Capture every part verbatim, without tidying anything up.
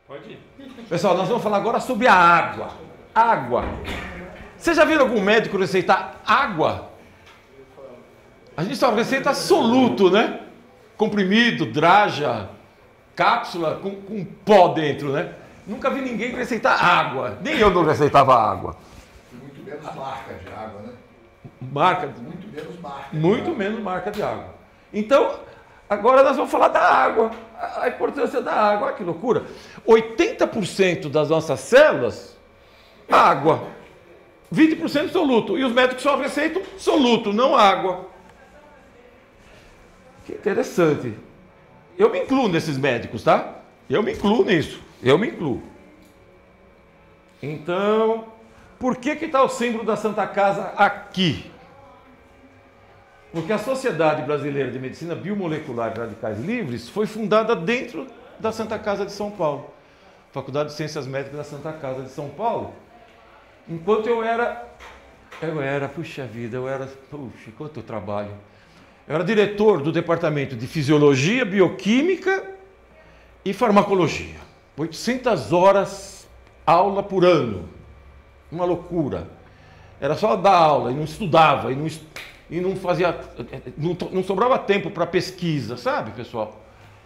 Pode ir. Pessoal, nós vamos falar agora sobre a água. Água. Você já viu algum médico receitar água? A gente só receita soluto, né? Comprimido, draja, cápsula com, com pó dentro, né? Nunca vi ninguém receitar água. Nem eu não receitava água. Muito menos marca de água, né? Marca. Muito menos marca. Muito menos marca de água. Então, agora nós vamos falar da água. A importância da água. Olha que loucura. oitenta por cento das nossas células, água. vinte por cento soluto. E os médicos só receitam soluto, não água. Que interessante. Eu me incluo nesses médicos, tá? Eu me incluo nisso. Eu me incluo. Então, por que que está o símbolo da Santa Casa aqui? Porque a Sociedade Brasileira de Medicina Biomolecular e Radicais Livres foi fundada dentro da Santa Casa de São Paulo. Faculdade de Ciências Médicas da Santa Casa de São Paulo. Enquanto eu era, eu era, puxa vida, eu era, puxa, quanto trabalho. Eu era diretor do Departamento de Fisiologia, Bioquímica e Farmacologia. oitocentas horas aula por ano. Uma loucura. Era só dar aula e não estudava e não, e não fazia, não, não sobrava tempo para pesquisa, sabe, pessoal?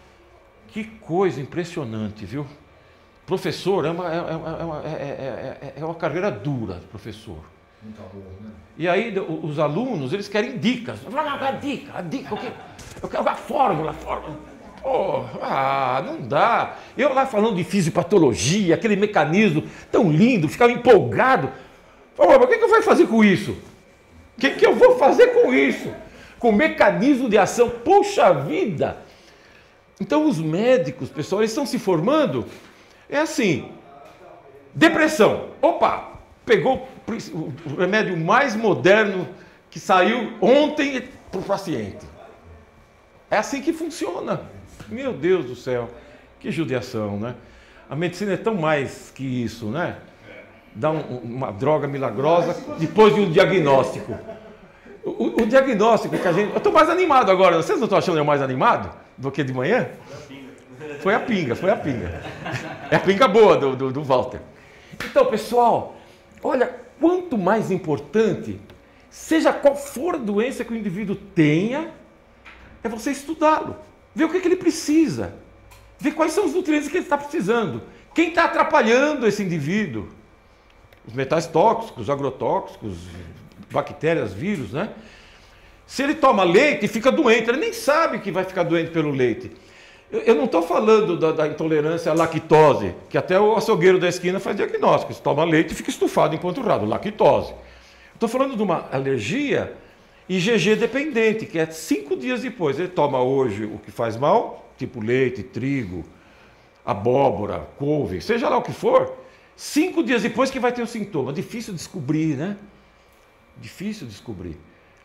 Que coisa impressionante, viu? Professor é uma, é, é, uma, é, é, é uma carreira dura, professor. Muito amor, né? E aí os alunos, eles querem dicas. A dica, a dica, eu quero a fórmula, a fórmula. Oh, ah, não dá. Eu lá falando de fisiopatologia, aquele mecanismo tão lindo, ficava empolgado. Oh, mas o que, que eu vou fazer com isso? O que, que eu vou fazer com isso? Com mecanismo de ação, poxa vida! Então os médicos, pessoal, eles estão se formando, é assim, depressão. Opa, pegou o remédio mais moderno que saiu ontem para o paciente. É assim que funciona. Meu Deus do céu, que judiação, né? A medicina é tão mais que isso, né? Dá um, uma droga milagrosa depois de um diagnóstico. O, o diagnóstico que a gente... Eu estou mais animado agora. Vocês não estão achando eu mais animado do que de manhã? Foi a pinga, foi a pinga. É a pinga boa do, do, do Walter. Então, pessoal, olha, quanto mais importante, seja qual for a doença que o indivíduo tenha, é você estudá-lo. Ver o que, que ele precisa. Ver quais são os nutrientes que ele está precisando. Quem está atrapalhando esse indivíduo. Os metais tóxicos, agrotóxicos, bactérias, vírus, né? Se ele toma leite e fica doente, ele nem sabe que vai ficar doente pelo leite. Eu, eu não estou falando da, da intolerância à lactose, que até o açougueiro da esquina faz diagnóstico. Se toma leite e fica estufado enquanto rado, lactose. Estou falando de uma alergia I G G dependente, que é cinco dias depois. Ele toma hoje o que faz mal, tipo leite, trigo, abóbora, couve, seja lá o que for, cinco dias depois que vai ter o sintoma. Difícil descobrir, né? Difícil descobrir.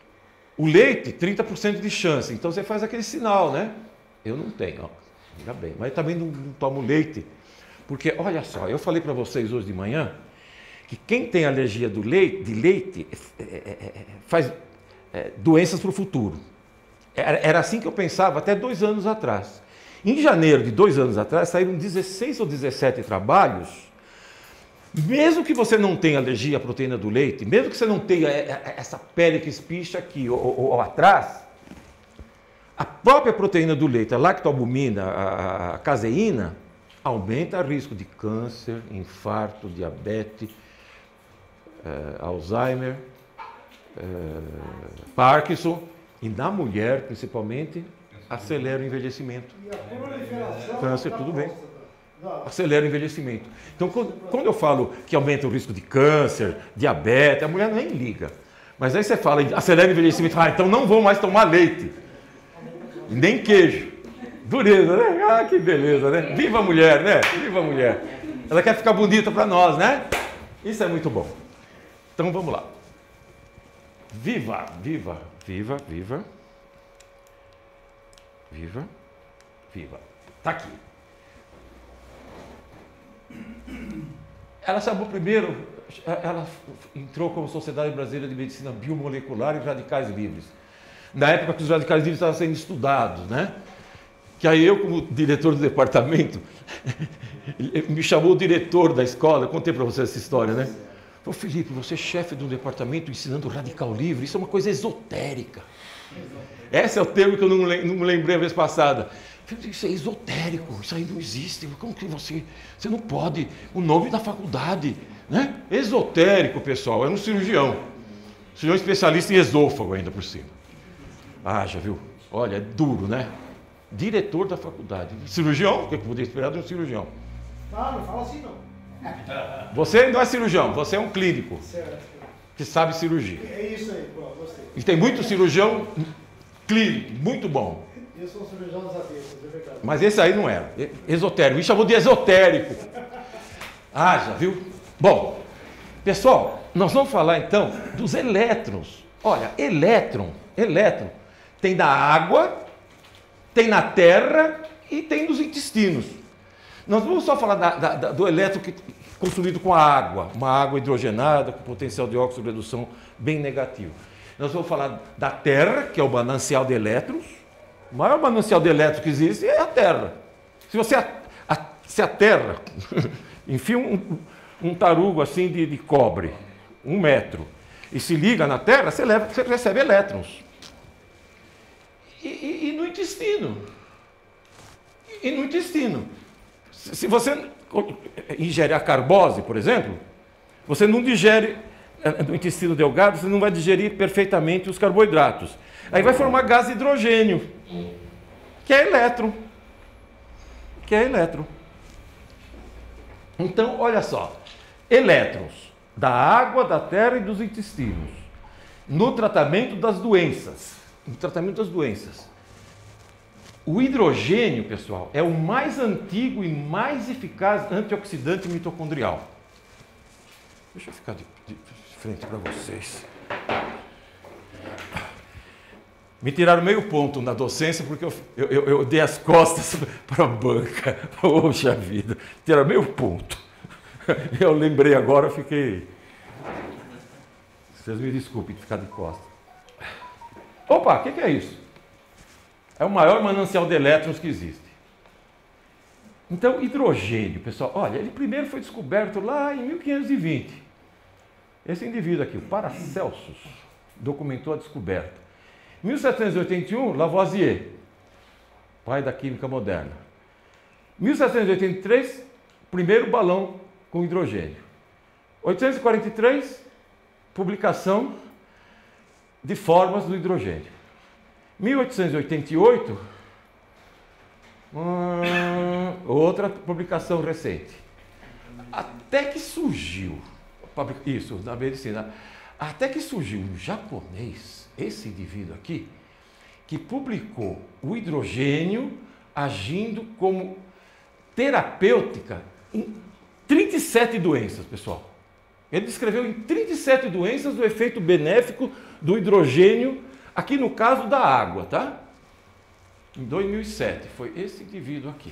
O leite, trinta por cento de chance. Então você faz aquele sinal, né? Eu não tenho, ó, ainda bem. Mas também não, não tomo leite. Porque, olha só, eu falei para vocês hoje de manhã que quem tem alergia do leite, de leite é, é, é, faz é, doenças para o futuro. Era, era assim que eu pensava até dois anos atrás. Em janeiro de dois anos atrás, saíram dezesseis ou dezessete trabalhos. Mesmo que você não tenha alergia à proteína do leite, mesmo que você não tenha essa pele que espicha aqui ou, ou, ou atrás, a própria proteína do leite, a lactoalbumina, a, a caseína, aumenta o risco de câncer, infarto, diabetes, eh, Alzheimer, eh, Parkinson, e na mulher, principalmente, acelera o envelhecimento. Câncer, tudo bem. Acelera o envelhecimento. Então, quando eu falo que aumenta o risco de câncer, diabetes, a mulher nem liga. Mas aí você fala, acelera o envelhecimento, ah, então não vou mais tomar leite. E nem queijo. Dureza, né? Ah, que beleza, né? Viva a mulher, né? Viva a mulher. Ela quer ficar bonita para nós, né? Isso é muito bom. Então, vamos lá. Viva, viva, viva, viva. Viva, viva. Tá aqui. Ela chamou primeiro, ela entrou como Sociedade Brasileira de Medicina Biomolecular e Radicais Livres. Na época que os radicais livres estavam sendo estudados, né? que aí eu, como diretor do departamento, me chamou o diretor da escola, eu contei para você essa história, né? Falei, Felipe, você é chefe de um departamento ensinando radical livre, isso é uma coisa esotérica. Esse é o termo que eu não me lembrei a vez passada. Isso é esotérico, isso aí não existe. Como que você... Você não pode... O nome da faculdade, né? Esotérico, pessoal, é um cirurgião. Cirurgião especialista em esôfago ainda por cima. Ah, já viu? Olha, é duro, né? Diretor da faculdade. Cirurgião? O que eu poderia esperar de um cirurgião? Não, não fala assim não. Você não é cirurgião, você é um clínico. Certo. Que sabe cirurgia. É isso aí, pô, gostei. E tem muito cirurgião clínico, muito bom. Eu sou um cirurgião dos avessos, é verdade. Mas esse aí não era. Esotérico. Me chamou de esotérico. Ah, já viu? Bom, pessoal, nós vamos falar então dos elétrons. Olha, elétron, elétron, tem na água, tem na terra e tem nos intestinos. Nós vamos só falar da, da, da, do elétron que, construído com a água, uma água hidrogenada com potencial de óxido de redução bem negativo. Nós vamos falar da terra, que é o manancial de elétrons. O maior manancial de elétrons que existe é a terra. Se você a, a, se a terra enfia um, um tarugo assim de, de cobre, um metro, e se liga na terra, você, leva, você recebe elétrons. E, e, e no intestino. E no intestino. Se, se você ingere a carbose, por exemplo, você não digere no intestino delgado, você não vai digerir perfeitamente os carboidratos. Aí vai formar gás hidrogênio, que é elétron. Que é elétron. Então, olha só. Elétrons da água, da terra e dos intestinos. No tratamento das doenças. No tratamento das doenças. O hidrogênio, pessoal, é o mais antigo e mais eficaz antioxidante mitocondrial. Deixa eu ficar de, de frente para vocês. Me tiraram meio ponto na docência porque eu, eu, eu dei as costas para a banca. Poxa vida, tiraram meio ponto. Eu lembrei agora, eu fiquei... Vocês me desculpem de ficar de costas. Opa, o que, que é isso? É o maior manancial de elétrons que existe. Então, hidrogênio, pessoal, olha, ele primeiro foi descoberto lá em mil quinhentos e vinte. Esse indivíduo aqui, o Paracelsus, documentou a descoberta. Em mil setecentos e oitenta e um, Lavoisier, pai da química moderna. Em mil setecentos e oitenta e três, primeiro balão com hidrogênio. oitocentos e quarenta e três, publicação de formas do hidrogênio. mil oitocentos e oitenta e oito, hum, outra publicação recente. Até que surgiu, isso, na medicina, até que surgiu um japonês, esse indivíduo aqui, que publicou o hidrogênio agindo como terapêutica em trinta e sete doenças, pessoal. Ele descreveu em trinta e sete doenças o efeito benéfico do hidrogênio, aqui no caso da água, tá? Em dois mil e sete, foi esse indivíduo aqui.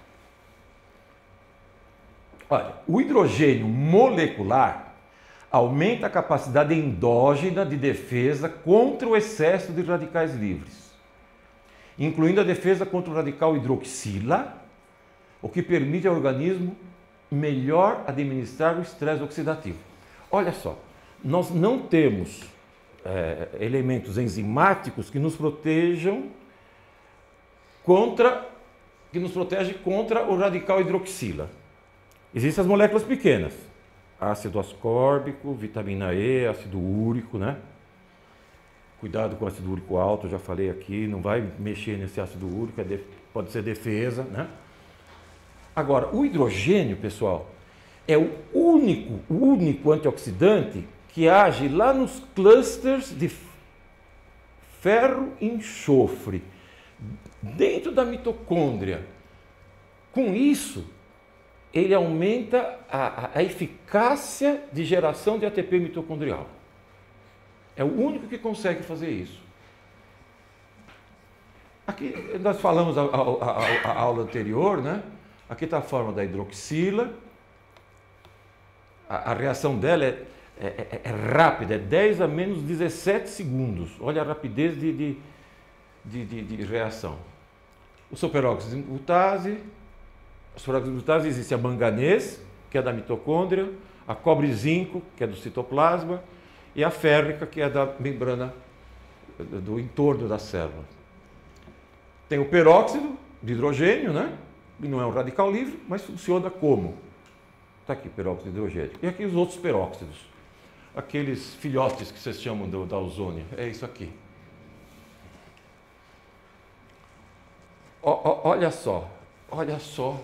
Olha, o hidrogênio molecular aumenta a capacidade endógena de defesa contra o excesso de radicais livres, incluindo a defesa contra o radical hidroxila, o que permite ao organismo melhor administrar o estresse oxidativo. Olha só, nós não temos é, elementos enzimáticos que nos protejam contra, que nos protege contra o radical hidroxila. Existem as moléculas pequenas, ácido ascórbico, vitamina E, ácido úrico, né? Cuidado com o ácido úrico alto, eu já falei aqui, não vai mexer nesse ácido úrico, é de, pode ser defesa, né? Agora, o hidrogênio, pessoal, é o único, o único antioxidante que age lá nos clusters de ferro e enxofre, dentro da mitocôndria. Com isso, ele aumenta a, a eficácia de geração de A T P mitocondrial. É o único que consegue fazer isso. Aqui nós falamos a, a, a, a aula anterior, né? Aqui está a forma da hidroxila. A, a reação dela é, é, é rápida, é dez a menos dezessete segundos. Olha a rapidez de, de, de, de, de reação. o superóxido de glutase, o superóxido de glutase existe a manganês, que é da mitocôndria, a cobre e zinco, que é do citoplasma, e a férrica, que é da membrana do entorno da célula. Tem o peróxido de hidrogênio, né? Que não é um radical livre, mas funciona como? Está aqui, peróxido de hidrogênio. E aqui os outros peróxidos, aqueles filhotes que vocês chamam do, da ozônia, é isso aqui. O, o, olha só, olha só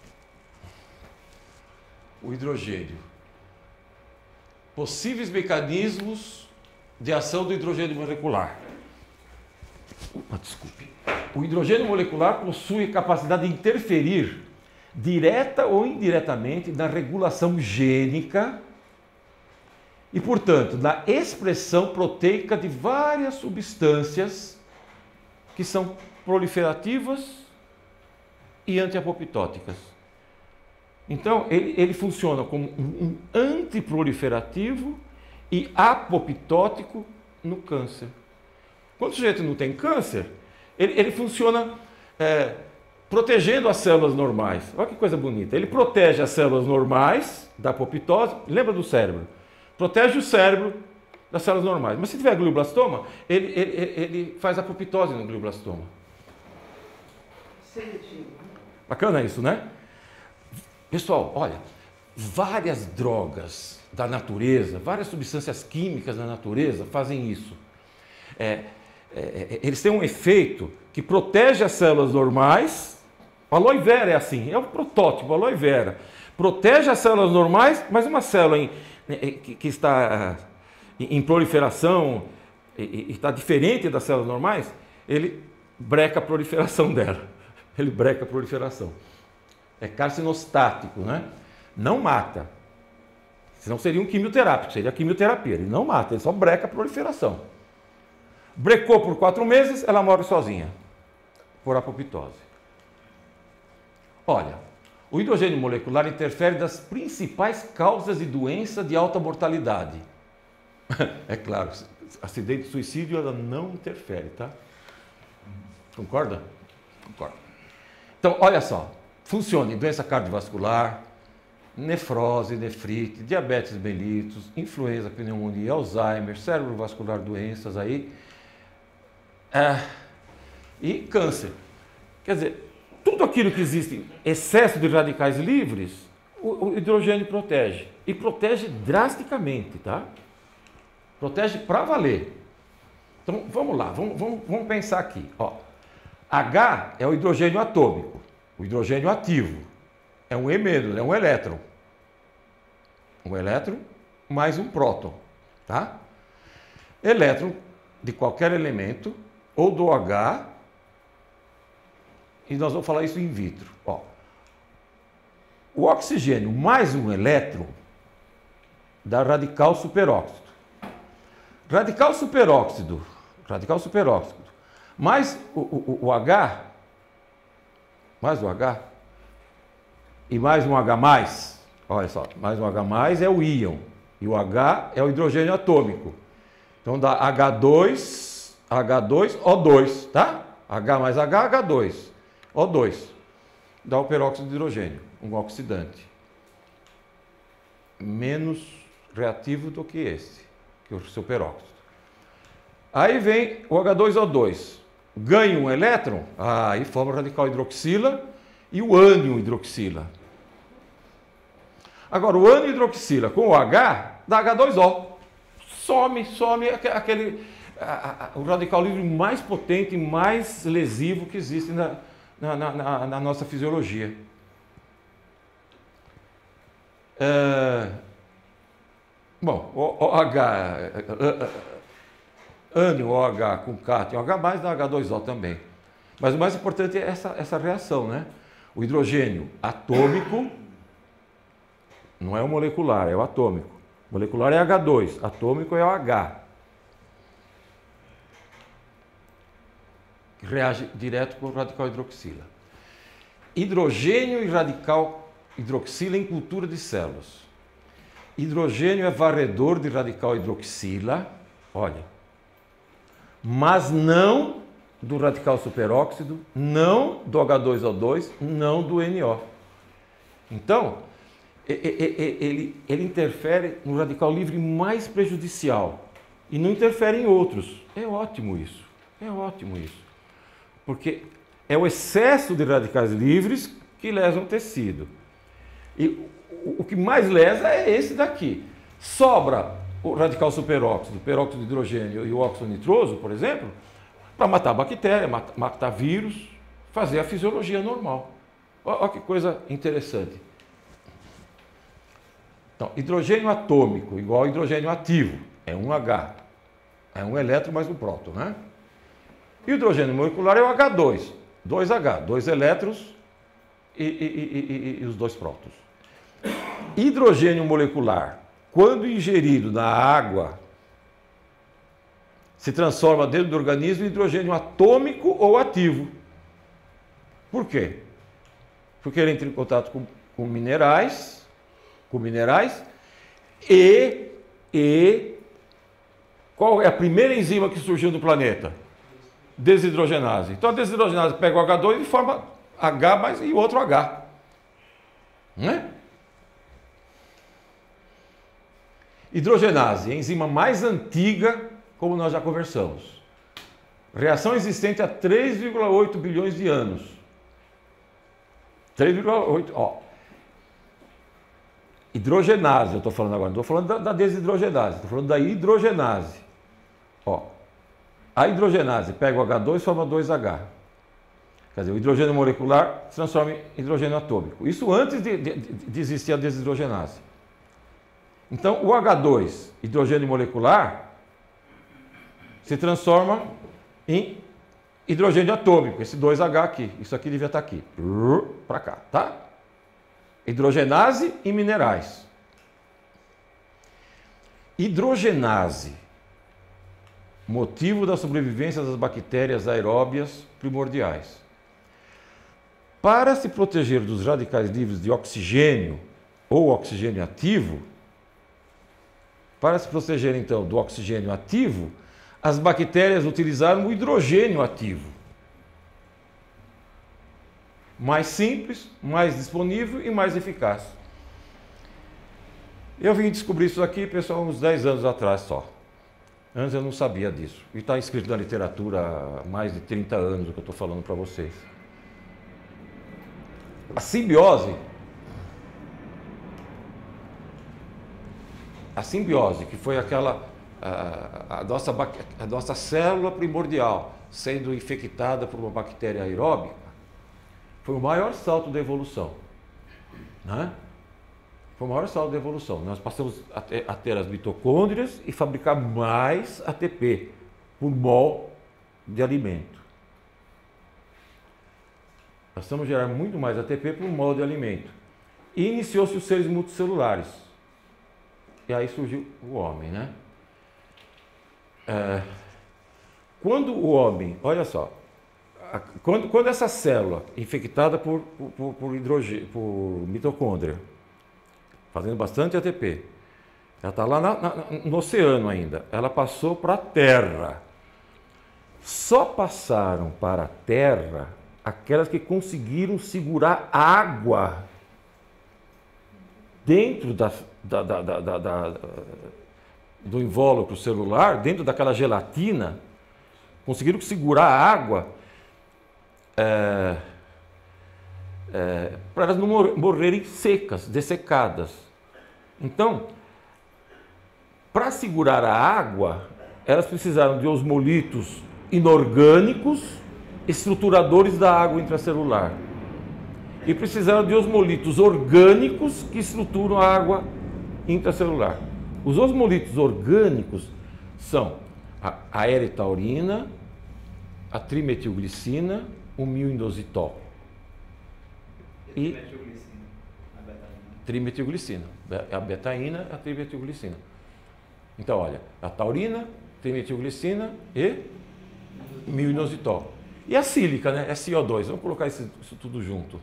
o hidrogênio. Possíveis mecanismos de ação do hidrogênio molecular. Ah, desculpe. O hidrogênio molecular possui capacidade de interferir direta ou indiretamente na regulação gênica e, portanto, na expressão proteica de várias substâncias que são proliferativas e antiapoptóticas. Então, ele, ele funciona como um antiproliferativo e apoptótico no câncer. Quando o sujeito não tem câncer, ele, ele funciona é, protegendo as células normais. Olha que coisa bonita. Ele protege as células normais da apoptose. Lembra do cérebro? Protege o cérebro das células normais. Mas se tiver glioblastoma, ele, ele, ele faz apoptose no glioblastoma. Bacana isso, né? Pessoal, olha, várias drogas da natureza, várias substâncias químicas da natureza fazem isso. É, é, eles têm um efeito que protege as células normais. A aloe vera é assim, é o protótipo, a aloe vera. Protege as células normais, mas uma célula em, que, que está em proliferação e está diferente das células normais, ele breca a proliferação dela. Ele breca a proliferação. É carcinostático, né? Não mata. Senão seria um quimioterápico, seria a quimioterapia. Ele não mata, ele só breca a proliferação. Brecou por quatro meses, ela morre sozinha, por apoptose. Olha, o hidrogênio molecular interfere das principais causas de doença de alta mortalidade. É claro, acidente de suicídio ela não interfere, tá? Concorda? Concordo. Então, olha só. Funciona em doença cardiovascular, nefrose, nefrite, diabetes mellitus, influenza, pneumonia, Alzheimer, cerebrovascular, doenças aí, é, e câncer. Quer dizer, tudo aquilo que existe excesso de radicais livres, o, o hidrogênio protege. E protege drasticamente, tá? Protege para valer. Então, vamos lá, vamos, vamos, vamos pensar aqui. Ó, H é o hidrogênio atômico. O hidrogênio ativo é um E menos, é um elétron. Um elétron mais um próton, tá? Elétron de qualquer elemento, ou do H, e nós vamos falar isso in vitro. Ó, o oxigênio mais um elétron dá radical superóxido. Radical superóxido, radical superóxido, mais o, o, o H, mais o H, e mais um H mais, olha só, mais um H mais é o íon, e o H é o hidrogênio atômico. Então dá H dois, H dois, O dois, tá? H mais H, H dois, O dois. Dá o peróxido de hidrogênio, um oxidante. Menos reativo do que esse, que é o seu peróxido. Aí vem o H dois O dois. Ganha um elétron, aí forma o radical hidroxila e o ânion hidroxila. Agora, o ânion hidroxila com o H dá H dois O. Some, some aquele, a, a, o radical livre mais potente, mais lesivo que existe na, na, na, na nossa fisiologia. É, bom, o, o H... ânion OH com cátion H mais dá H dois O também. Mas o mais importante é essa, essa reação, né? O hidrogênio atômico não é o molecular, é o atômico. O molecular é H dois, atômico é o H. Que reage direto com o radical hidroxila. Hidrogênio e radical hidroxila em cultura de células. Hidrogênio é varredor de radical hidroxila, olha, mas não do radical superóxido, não do agá dois ó dois, não do ene ó. Então, ele, ele interfere no radical livre mais prejudicial e não interfere em outros. É ótimo isso, é ótimo isso. Porque é o excesso de radicais livres que lesam o tecido. E o que mais lesa é esse daqui. Sobra o radical superóxido, o peróxido de hidrogênio e o óxido nitroso, por exemplo, para matar bactéria, matar vírus, fazer a fisiologia normal. Olha que coisa interessante. Então, hidrogênio atômico igual a hidrogênio ativo, é um H. É um elétron mais um próton, né? E o hidrogênio molecular é o agá dois, dois H, dois elétrons e, e, e, e, e os dois prótons. Hidrogênio molecular, quando ingerido na água, se transforma dentro do organismo em hidrogênio atômico ou ativo. Por quê? Porque ele entra em contato com, com minerais, com minerais e, e qual é a primeira enzima que surgiu no planeta? Desidrogenase. Então a desidrogenase pega o agá dois e forma H mais e outro H. Né? Hidrogenase, a enzima mais antiga, como nós já conversamos. Reação existente há três vírgula oito bilhões de anos. três vírgula oito, ó. Hidrogenase, eu estou falando agora, não estou falando da, da desidrogenase, estou falando da hidrogenase. Ó, a hidrogenase pega o agá dois e forma dois H. Quer dizer, o hidrogênio molecular se transforma em hidrogênio atômico. Isso antes de, de, de existir a desidrogenase. Então, o agá dois, hidrogênio molecular, se transforma em hidrogênio atômico, esse dois H aqui. Isso aqui devia estar aqui, para cá, tá? Hidrogenase e minerais. Hidrogenase, motivo da sobrevivência das bactérias aeróbias primordiais. Para se proteger dos radicais livres de oxigênio ou oxigênio ativo, para se proteger então do oxigênio ativo, as bactérias utilizaram o hidrogênio ativo. Mais simples, mais disponível e mais eficaz. Eu vim descobrir isso aqui, pessoal, uns dez anos atrás só. Antes eu não sabia disso. E está escrito na literatura há mais de trinta anos o que eu estou falando para vocês. A simbiose, a simbiose, que foi aquela, a, a, nossa, a nossa célula primordial sendo infectada por uma bactéria aeróbica, foi o maior salto da evolução. Né? Foi o maior salto da evolução. Nós passamos a ter, a ter as mitocôndrias e fabricar mais A T P por mol de alimento. Nós estamos a gerar muito mais A T P por mol de alimento. E iniciou-se os seres multicelulares. E aí surgiu o homem, né? É, quando o homem, olha só, quando, quando essa célula infectada por, por, por, hidrogênio, por mitocôndria, fazendo bastante A T P, ela está lá na, na, no oceano ainda, ela passou para a Terra. Só passaram para a Terra aquelas que conseguiram segurar água dentro da, da, da, da, da, da, do invólucro celular, dentro daquela gelatina, conseguiram segurar a água é, é, para elas não morrerem secas, dessecadas. Então, para segurar a água, elas precisaram de osmolitos inorgânicos, estruturadores da água intracelular. E precisaram de osmolitos orgânicos que estruturam a água intracelular. Os osmolitos orgânicos são a, a eritaurina, a trimetilglicina, o mil-inositol. E trimetilglicina. A betaína, a trimetilglicina. Então, olha, a taurina, trimetilglicina e mil-inositol. E a sílica, né? É C O dois. Vamos colocar isso, isso tudo junto.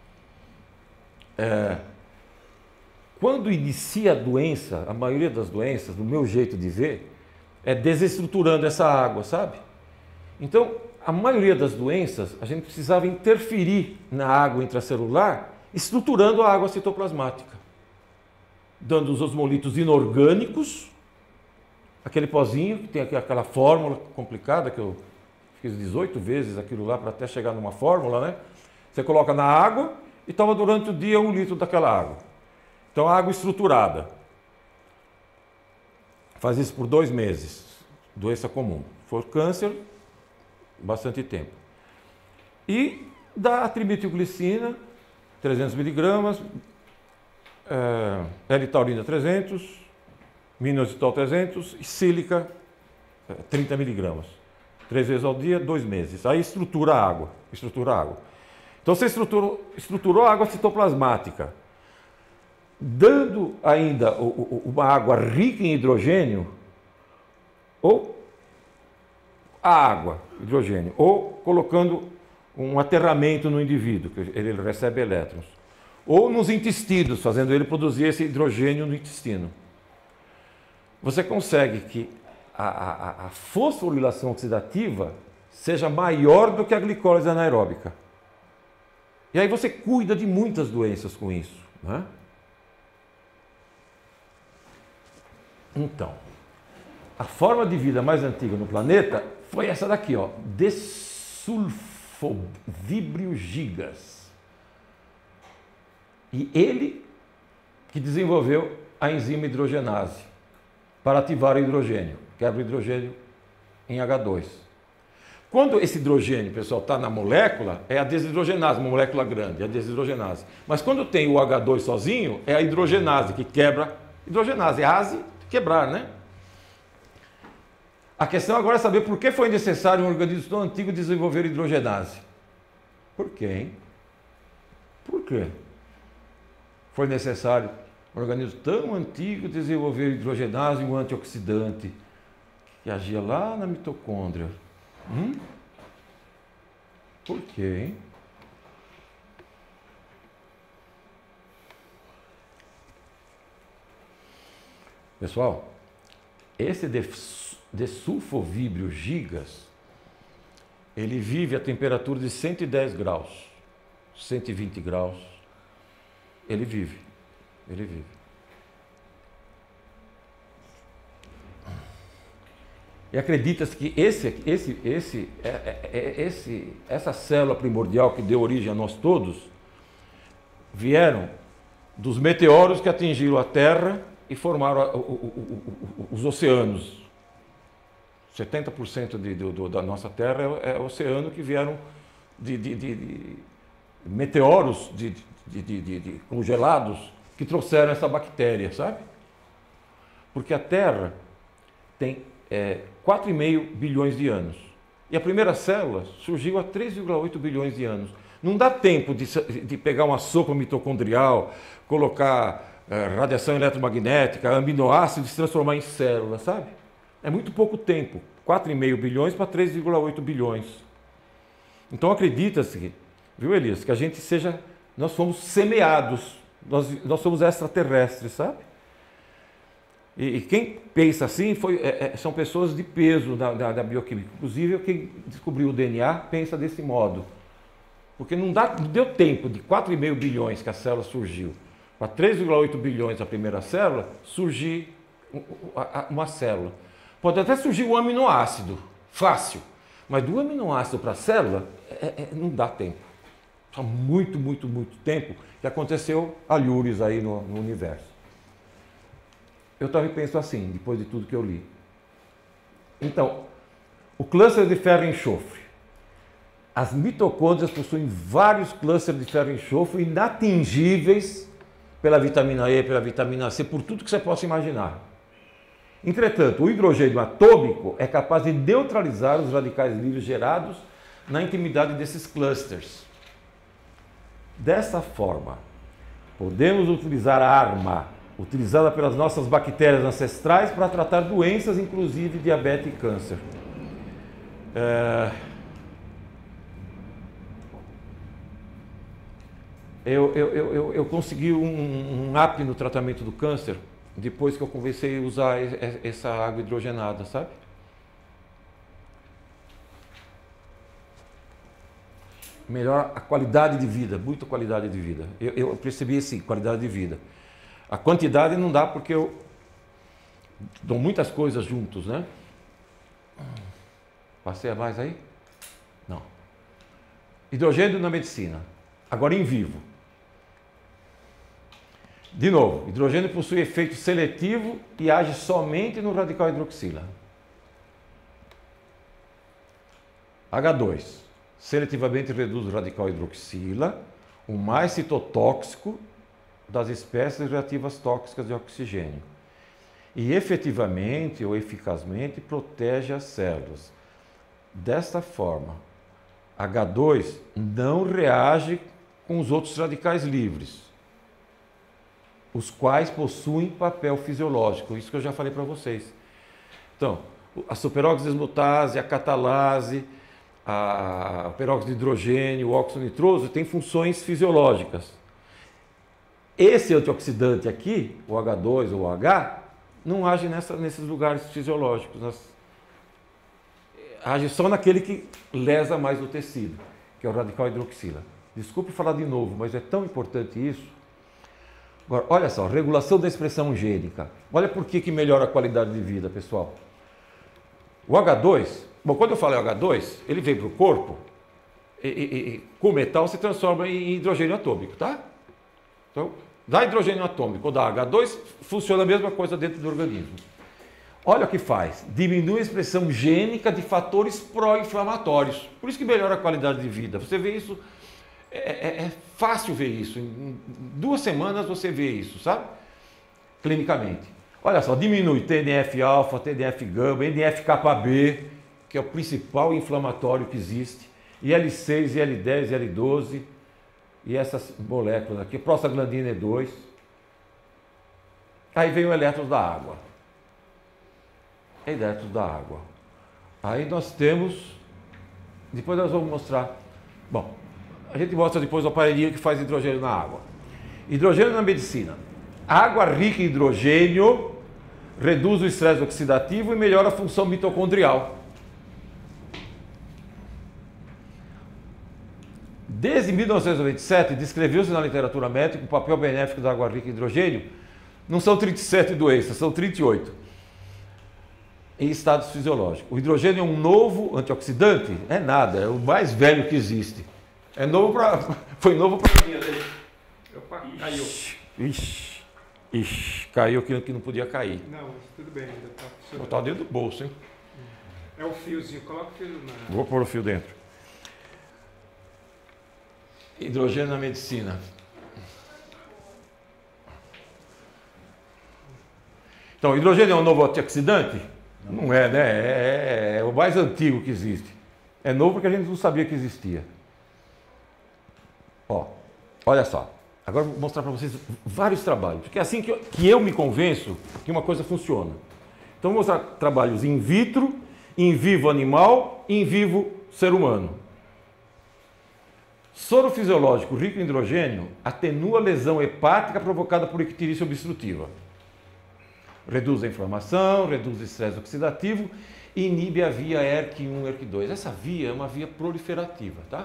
É, quando inicia a doença, a maioria das doenças, do meu jeito de ver, é desestruturando essa água, sabe? Então, a maioria das doenças, a gente precisava interferir na água intracelular, estruturando a água citoplasmática, dando os osmolitos inorgânicos, aquele pozinho que tem aquela fórmula complicada, que eu fiz dezoito vezes aquilo lá para até chegar numa fórmula, né? Você coloca na água e toma durante o dia um litro daquela água. Então, a água estruturada. Faz isso por dois meses. Doença comum. Se for câncer, bastante tempo. E dá a trimetilglicina, trezentos miligramas, é, L-taurina trezentos, minoxidil trezentos e sílica é, trinta miligramas. Três vezes ao dia, dois meses. Aí estrutura a água. Estrutura a água. Então você estruturou, estruturou a água citoplasmática, dando ainda uma água rica em hidrogênio, ou a água, hidrogênio, ou colocando um aterramento no indivíduo, que ele recebe elétrons, ou nos intestinos, fazendo ele produzir esse hidrogênio no intestino. Você consegue que a, a, a fosforilação oxidativa seja maior do que a glicólise anaeróbica. E aí você cuida de muitas doenças com isso, né? Então, a forma de vida mais antiga no planeta foi essa daqui, ó, Desulfovibrio gigas. E ele que desenvolveu a enzima hidrogenase para ativar o hidrogênio, quebra o hidrogênio em agá dois. Quando esse hidrogênio, pessoal, está na molécula, é a desidrogenase, uma molécula grande, é a desidrogenase. Mas quando tem o agá dois sozinho, é a hidrogenase que quebra. Hidrogenase, é ase, quebrar, né? A questão agora é saber por que foi necessário um organismo tão antigo desenvolver hidrogenase. Por quê, hein? Por quê? Foi necessário um organismo tão antigo desenvolver hidrogenase, um antioxidante, que agia lá na mitocôndria. Hum? Por quê, hein? Pessoal, esse Desulfovibrio gigas, ele vive a temperatura de cento e dez graus, cento e vinte graus. Ele vive, ele vive. E acredita-se que esse, esse, esse, esse, essa célula primordial que deu origem a nós todos, vieram dos meteoros que atingiram a Terra e formaram os oceanos. setenta por cento de, de, da nossa Terra é, é oceano que vieram de, de, de, de meteoros de, de, de, de, de congelados que trouxeram essa bactéria, sabe? Porque a Terra tem é, quatro vírgula cinco bilhões de anos. E a primeira célula surgiu há três vírgula oito bilhões de anos. Não dá tempo de, de pegar uma sopa mitocondrial, colocar é, radiação eletromagnética, aminoácidos e se transformar em célula, sabe? É muito pouco tempo. quatro vírgula cinco bilhões para três vírgula oito bilhões. Então acredita-se, viu, Elias, que a gente seja, nós fomos semeados, nós, nós somos extraterrestres, sabe? E, e quem pensa assim foi, é, é, são pessoas de peso da, da, da bioquímica. Inclusive, quem descobriu o D N A pensa desse modo. Porque não, dá, não deu tempo de quatro vírgula cinco bilhões que a célula surgiu, para três vírgula oito bilhões a primeira célula, surgir uma célula. Pode até surgir um aminoácido, fácil, mas do aminoácido para a célula, é, é, não dá tempo. Há muito, muito, muito tempo que aconteceu alhures aí no, no universo. Eu também penso assim, depois de tudo que eu li. Então, o cluster de ferro e enxofre. As mitocôndrias possuem vários clusters de ferro e enxofre inatingíveis pela vitamina E, pela vitamina C, por tudo que você possa imaginar. Entretanto, o hidrogênio atômico é capaz de neutralizar os radicais livres gerados na intimidade desses clusters. Dessa forma, podemos utilizar a arma utilizada pelas nossas bactérias ancestrais para tratar doenças, inclusive diabetes e câncer. É... Eu, eu, eu, eu consegui um, um up no tratamento do câncer depois que eu comecei a usar essa água hidrogenada, sabe? melhora a qualidade de vida, muita qualidade de vida. Eu, eu percebi assim, qualidade de vida. A quantidade não dá porque eu dou muitas coisas juntos, né? Passei a mais aí? Não. Hidrogênio na medicina, agora em vivo. De novo, hidrogênio possui efeito seletivo e age somente no radical hidroxila. agá dois, seletivamente reduz o radical hidroxila, o mais citotóxico das espécies reativas tóxicas de oxigênio. E efetivamente ou eficazmente protege as células. Desta forma, agá dois não reage com os outros radicais livres, os quais possuem papel fisiológico, isso que eu já falei para vocês. Então, a superóxido desmutase, a catalase, a, a peróxido de hidrogênio, o óxido nitroso, tem funções fisiológicas. Esse antioxidante aqui, o agá dois ou o H, não age nessa, nesses lugares fisiológicos, nas, age só naquele que lesa mais o tecido, que é o radical hidroxila. Desculpe falar de novo, mas é tão importante isso. Agora, olha só, regulação da expressão gênica. Olha por que, que melhora a qualidade de vida, pessoal. O agá dois, bom, quando eu falo agá dois, ele vem para o corpo, e, e, e com metal se transforma em hidrogênio atômico, tá? Então, dá hidrogênio atômico ou dá agá dois, funciona a mesma coisa dentro do organismo. Olha o que faz, diminui a expressão gênica de fatores pró-inflamatórios. Por isso que melhora a qualidade de vida. Você vê isso, é, é, é fácil ver isso. Em duas semanas você vê isso, sabe? Clinicamente. Olha só, diminui T N F alfa, T N F gama, N F kappa B, que é o principal inflamatório que existe, I L seis, I L dez, I L doze, e essas moléculas aqui, prostaglandina E dois. Aí vem o elétron da água. Elétrons da água. Aí nós temos, depois nós vamos mostrar, bom, a gente mostra depois o aparelhinho que faz hidrogênio na água. Hidrogênio na medicina. Água rica em hidrogênio reduz o estresse oxidativo e melhora a função mitocondrial. Desde mil novecentos e noventa e sete, descreveu-se na literatura médica o papel benéfico da água rica em hidrogênio. Não são trinta e sete doenças, são trinta e oito. Em estados fisiológicos. O hidrogênio é um novo antioxidante? É nada, é o mais velho que existe. É novo para... Foi novo para mim. Opa, caiu. Ixi, ixi, caiu aquilo que não podia cair. Não, mas tudo bem, ainda está funcionando. Vou botar dentro do bolso, hein? É o fiozinho, coloca o fio na... Vou pôr o fio dentro. Hidrogênio na medicina. Então, hidrogênio é um novo antioxidante? Não, não é, né? É, é, é o mais antigo que existe. É novo porque a gente não sabia que existia. Ó, olha só. Agora vou mostrar para vocês vários trabalhos, porque é assim que eu, que eu me convenço que uma coisa funciona. Então, vou mostrar trabalhos in vitro, in vivo animal e in vivo ser humano. Soro fisiológico rico em hidrogênio atenua a lesão hepática provocada por icterícia obstrutiva. Reduz a inflamação, reduz o estresse oxidativo e inibe a via E R C um, E R C dois. Essa via é uma via proliferativa, tá?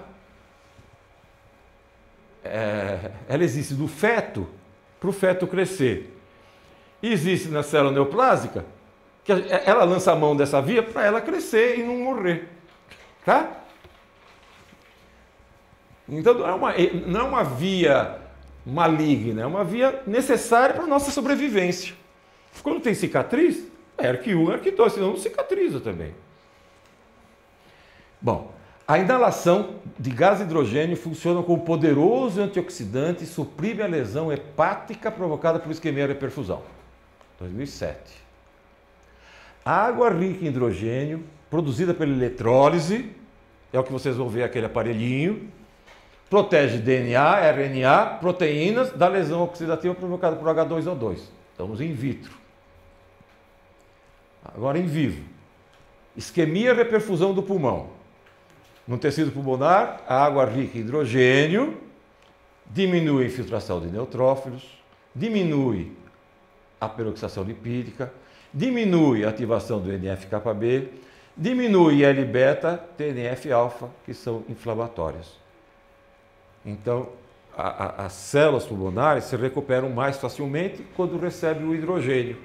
É, ela existe do feto para o feto crescer. E existe na célula neoplásica que ela lança a mão dessa via para ela crescer e não morrer, tá? Então não é uma, não é uma via maligna, é uma via necessária para a nossa sobrevivência. Quando tem cicatriz, é E R C um, E R C dois, senão não cicatriza também. Bom, a inalação de gás hidrogênio funciona como poderoso antioxidante e suprime a lesão hepática provocada por isquemia e reperfusão. dois mil e sete. A água rica em hidrogênio, produzida pela eletrólise, é o que vocês vão ver aquele aparelhinho, protege D N A, R N A, proteínas da lesão oxidativa provocada por agá dois ó dois. Estamos in vitro. Agora em vivo. Isquemia e reperfusão do pulmão. No tecido pulmonar, a água rica em hidrogênio diminui a infiltração de neutrófilos, diminui a peroxidação lipídica, diminui a ativação do N F kappa B, diminui L beta, T N F alfa, que são inflamatórias. Então, a, a, as células pulmonares se recuperam mais facilmente quando recebem o hidrogênio.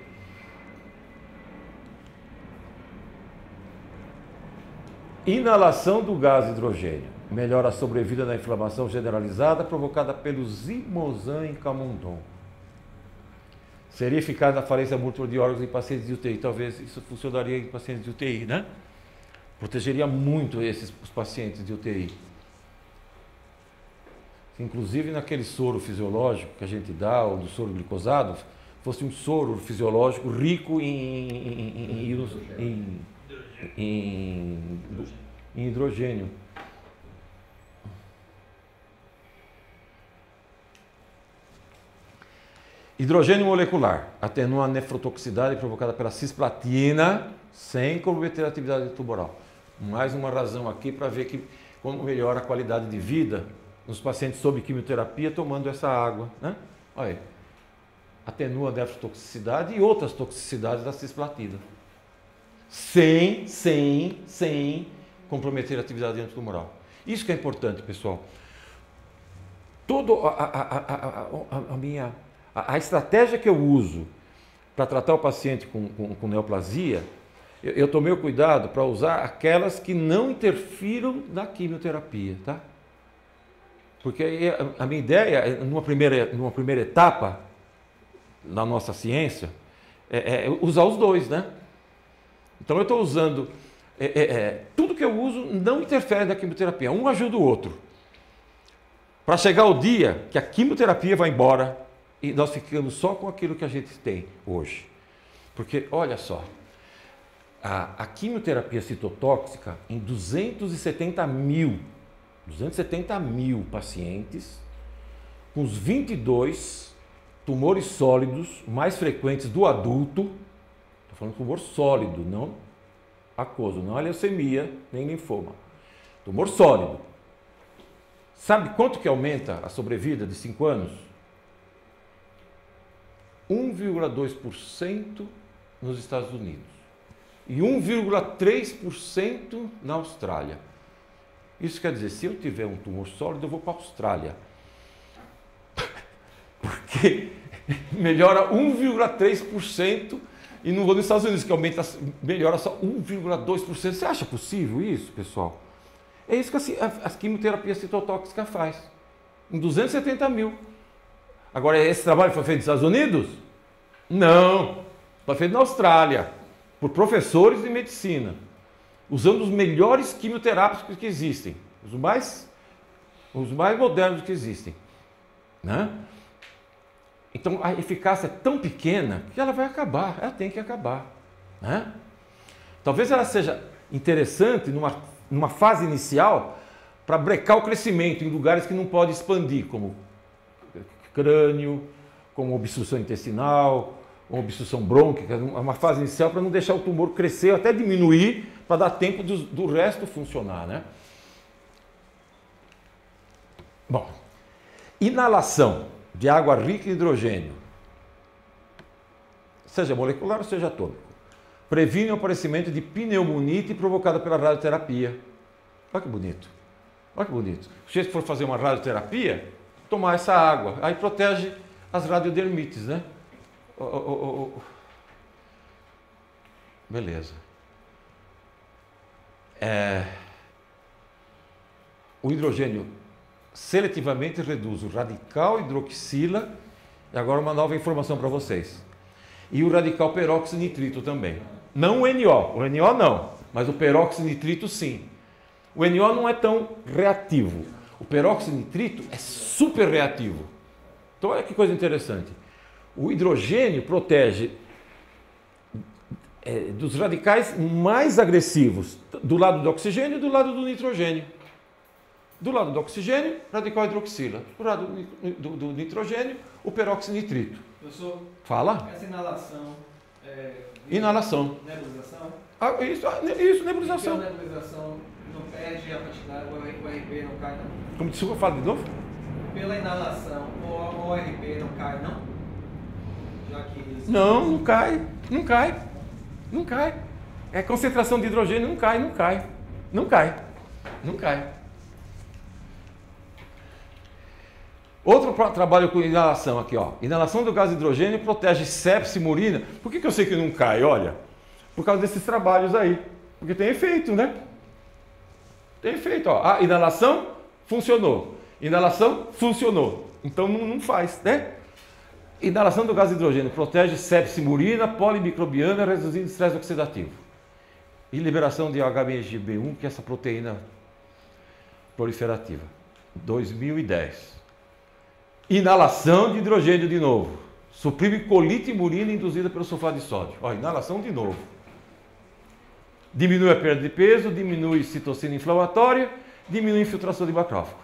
Inalação do gás hidrogênio melhora a sobrevida da inflamação generalizada provocada pelo zimozan em camundongo. Seria eficaz na falência múltipla de órgãos em pacientes de U T I. Talvez isso funcionaria em pacientes de U T I, né? Protegeria muito esses os pacientes de U T I. Inclusive naquele soro fisiológico que a gente dá, ou do soro glicosado, fosse um soro fisiológico rico em, em, em, em, em, em hidrogênio. Hidrogênio molecular atenua a nefrotoxicidade provocada pela cisplatina sem comprometer a atividade tumoral. Mais uma razão aqui para ver que como melhora a qualidade de vida nos pacientes sob quimioterapia tomando essa água, né? Olha aí. Atenua a nefrotoxicidade e outras toxicidades da cisplatina. Sem, sem, sem comprometer a atividade antitumoral. Isso que é importante, pessoal. Toda a, a, a, a, a minha... A estratégia que eu uso para tratar o paciente com, com, com neoplasia, eu, eu tomei o cuidado para usar aquelas que não interfiram na quimioterapia, tá? Porque a, a minha ideia, numa primeira, numa primeira etapa na nossa ciência, é, é usar os dois, né? Então eu estou usando, é, é, é, tudo que eu uso não interfere na quimioterapia, um ajuda o outro. Para chegar o dia que a quimioterapia vai embora, e nós ficamos só com aquilo que a gente tem hoje. Porque, olha só, a, a quimioterapia citotóxica em duzentos e setenta mil, duzentos e setenta mil pacientes, com os vinte e dois tumores sólidos mais frequentes do adulto, estou falando de tumor sólido, não aquoso, não a leucemia, nem linfoma. Tumor sólido. Sabe quanto que aumenta a sobrevida de cinco anos? um vírgula dois por cento nos Estados Unidos e um vírgula três por cento na Austrália. Isso quer dizer, se eu tiver um tumor sólido, eu vou para a Austrália. Porque melhora um vírgula três por cento e não vou nos Estados Unidos, que aumenta, melhora só um vírgula dois por cento. Você acha possível isso, pessoal? É isso que a, a quimioterapia citotóxica faz. Em duzentos e setenta mil. Agora, esse trabalho foi feito nos Estados Unidos? Não. Foi feito na Austrália, por professores de medicina, usando os melhores quimioterápicos que existem, os mais, os mais modernos que existem, né? Então, a eficácia é tão pequena que ela vai acabar, ela tem que acabar, né? Talvez ela seja interessante numa, numa fase inicial para brecar o crescimento em lugares que não pode expandir, como crânio, como obstrução intestinal, uma obstrução brônquica, uma fase inicial para não deixar o tumor crescer, até diminuir, para dar tempo do, do resto funcionar, né? Bom, inalação de água rica em hidrogênio, seja molecular ou seja atômico, previne o aparecimento de pneumonite provocada pela radioterapia. Olha que bonito, olha que bonito. Se você for fazer uma radioterapia, tomar essa água, aí protege as radiodermites, né? Oh, oh, oh, oh. Beleza. É... O hidrogênio seletivamente reduz o radical hidroxila, e agora uma nova informação para vocês. E o radical peroxinitrito também. Não o N O, o N O não, mas o peroxinitrito sim. O N O não é tão reativo. O peroxinitrito é super reativo. Então, olha que coisa interessante. O hidrogênio protege é, dos radicais mais agressivos, do lado do oxigênio e do lado do nitrogênio. Do lado do oxigênio, radical hidroxila. Do lado do, do, do nitrogênio, o peroxinitrito. Professor, Fala. essa inalação... É, Inalação. Nebulização? Ah, isso, isso, nebulização. Porque a nebulização não perde a quantidade, o R P não cai, não? Como disse, eu falo de novo? Pela inalação, o R P não cai, não? Já que isso... Não, não cai, não cai, não cai. É concentração de hidrogênio, não cai, não cai, não cai, não cai. Outro pra, trabalho com inalação aqui, ó. Inalação do gás hidrogênio protege sepse, urina. Por que, que eu sei que não cai? Olha, por causa desses trabalhos aí. Porque tem efeito, né? Tem efeito, ó. A inalação funcionou. Inalação funcionou. Então não, não faz, né? Inalação do gás hidrogênio protege sepse, urina, polimicrobiana, reduzindo estresse oxidativo. E liberação de H B G B um, que é essa proteína proliferativa. dois mil e dez. Inalação de hidrogênio de novo. Suprime colite e urina induzida pelo sulfato de sódio. Ó, inalação de novo. Diminui a perda de peso, diminui citocina inflamatória, diminui a infiltração de macrófago.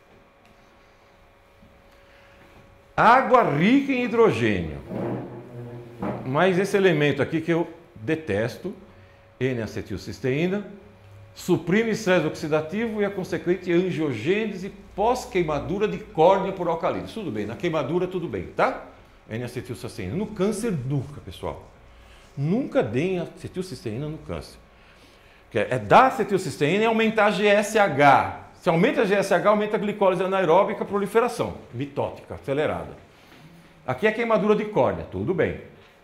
Água rica em hidrogênio. Mas esse elemento aqui que eu detesto, N-acetilcisteína, suprime estresse oxidativo e a consequente angiogênese pós-queimadura de córnea por alcalinos. Tudo bem, na queimadura tudo bem, tá? N-acetilcisteína. No câncer nunca, pessoal. Nunca deem acetilcisteína no câncer. É dar acetilcisteína e aumentar a G S H. Se aumenta a G S H, aumenta a glicólise anaeróbica, proliferação mitótica acelerada. Aqui é queimadura de córnea, tudo bem.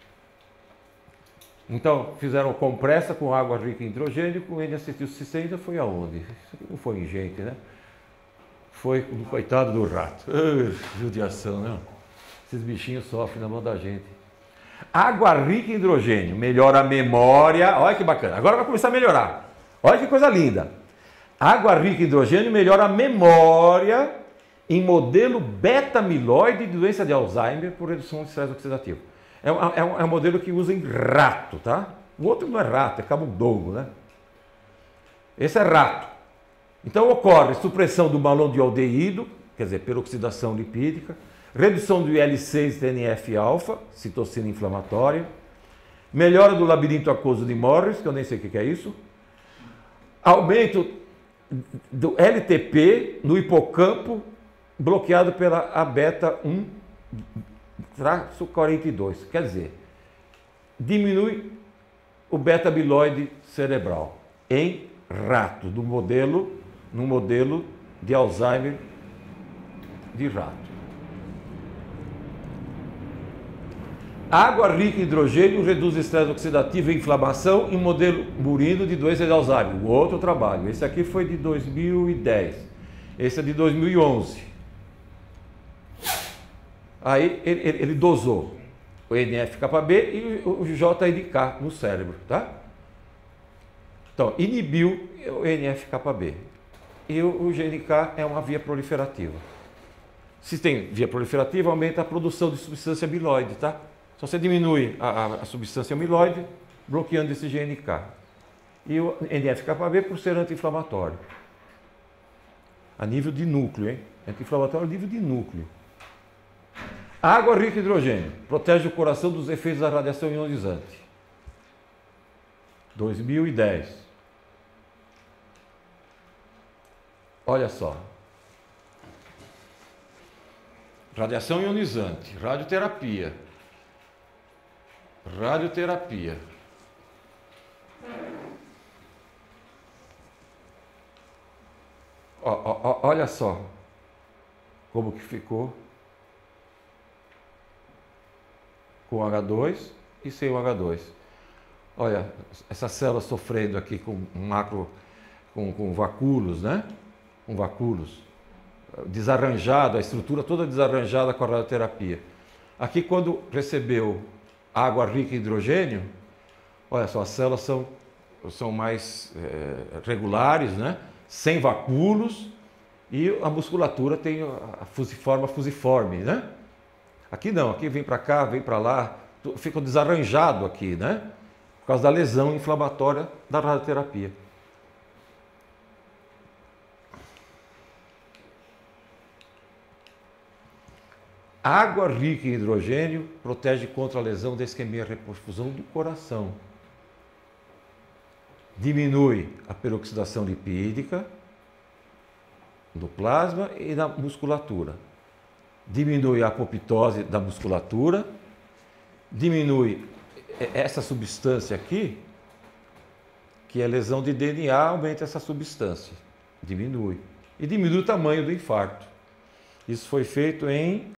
Então, fizeram compressa com água rica em hidrogênio, com N-acetilcisteína, foi aonde? Isso aqui não foi em gente, né? Foi no coitado do rato. Uh, judiação, né? Esses bichinhos sofrem na mão da gente. Água rica em hidrogênio, melhora a memória. Olha que bacana, agora vai começar a melhorar. Olha que coisa linda. Água rica em hidrogênio melhora a memória em modelo beta-amiloide de doença de Alzheimer por redução de estresse oxidativo. É um, é, um, é um modelo que usa em rato, tá? O outro não é rato, é camundongo, né? Esse é rato. Então ocorre supressão do malondialdeído, quer dizer, peroxidação lipídica, redução do I L seis T N F alfa, citocina inflamatória, melhora do labirinto aquoso de Morris, que eu nem sei o que é isso, aumento do L T P no hipocampo, bloqueado pela A beta um traço quarenta e dois. Quer dizer, diminui o beta-amiloide cerebral em rato, no modelo, no modelo de Alzheimer de rato. Água rica em hidrogênio reduz estresse oxidativo e inflamação em modelo murino de doença de Alzheimer. O outro trabalho. Esse aqui foi de dois mil e dez. Esse é de dois mil e onze. Aí ele, ele, ele dosou o N F K B e o J N K no cérebro, tá? Então, inibiu o N F K B. E o, o G N K é uma via proliferativa. Se tem via proliferativa, aumenta a produção de substância amiloide, tá? Então você diminui a, a, a substância amiloide, bloqueando esse G N K. E o N F K B por ser anti-inflamatório. A nível de núcleo, hein? Anti-inflamatório a nível de núcleo. Água rica em hidrogênio. Protege o coração dos efeitos da radiação ionizante. dois mil e dez. Olha só. Radiação ionizante, radioterapia. Radioterapia. Ó, ó, ó, olha só como que ficou com o H dois e sem o H dois. Olha, essa célula sofrendo aqui com um macro, com, com vacúolos, né? Com vacúolos. Desarranjado, a estrutura toda desarranjada com a radioterapia. Aqui, quando recebeu água rica em hidrogênio, olha só, as células são, são mais é, regulares, né? Sem vacúolos, e a musculatura tem a fusiforma fusiforme, né? Aqui não, aqui vem para cá, vem para lá, fica desarranjado aqui, né? Por causa da lesão inflamatória da radioterapia. Água rica em hidrogênio protege contra a lesão da isquemia reperfusão do coração. Diminui a peroxidação lipídica do plasma e da musculatura. Diminui a apoptose da musculatura. Diminui essa substância aqui, que é lesão de D N A, aumenta essa substância. Diminui. E diminui o tamanho do infarto. Isso foi feito em